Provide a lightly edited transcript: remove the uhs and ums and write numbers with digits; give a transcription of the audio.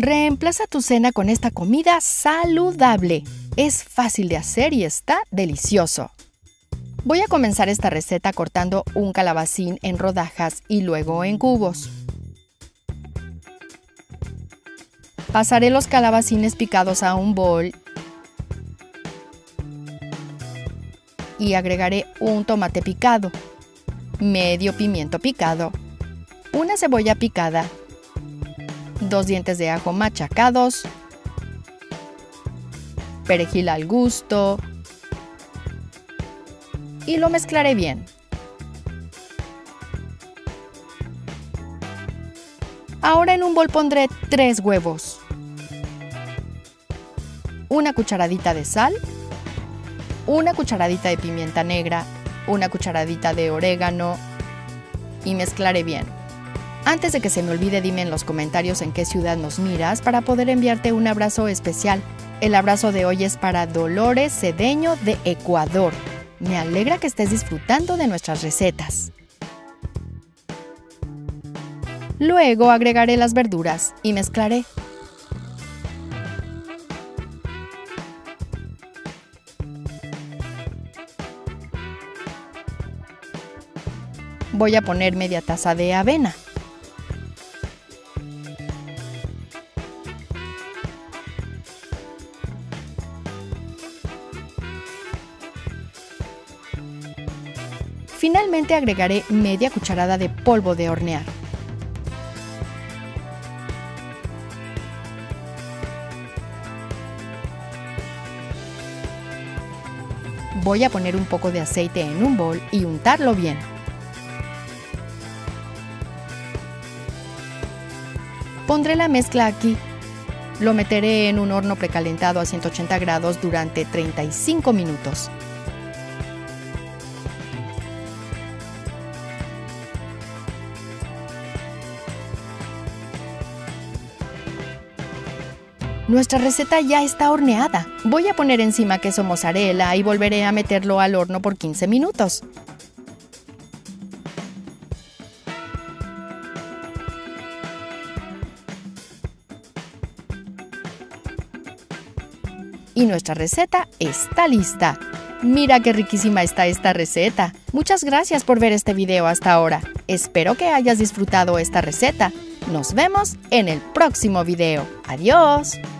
Reemplaza tu cena con esta comida saludable. Es fácil de hacer y está delicioso. Voy a comenzar esta receta cortando un calabacín en rodajas y luego en cubos. Pasaré los calabacines picados a un bol y agregaré un tomate picado, medio pimiento picado, una cebolla picada, 2 dientes de ajo machacados, perejil al gusto y lo mezclaré bien. Ahora en un bol pondré 3 huevos, una cucharadita de sal, una cucharadita de pimienta negra, una cucharadita de orégano y mezclaré bien. Antes de que se me olvide, dime en los comentarios en qué ciudad nos miras para poder enviarte un abrazo especial. El abrazo de hoy es para Dolores Cedeño de Ecuador. Me alegra que estés disfrutando de nuestras recetas. Luego agregaré las verduras y mezclaré. Voy a poner media taza de avena. Finalmente agregaré media cucharada de polvo de hornear. Voy a poner un poco de aceite en un bol y untarlo bien. Pondré la mezcla aquí. Lo meteré en un horno precalentado a 180 grados durante 35 minutos. Nuestra receta ya está horneada. Voy a poner encima queso mozzarella y volveré a meterlo al horno por 15 minutos. Y nuestra receta está lista. Mira qué riquísima está esta receta. Muchas gracias por ver este video hasta ahora. Espero que hayas disfrutado esta receta. Nos vemos en el próximo video. ¡Adiós!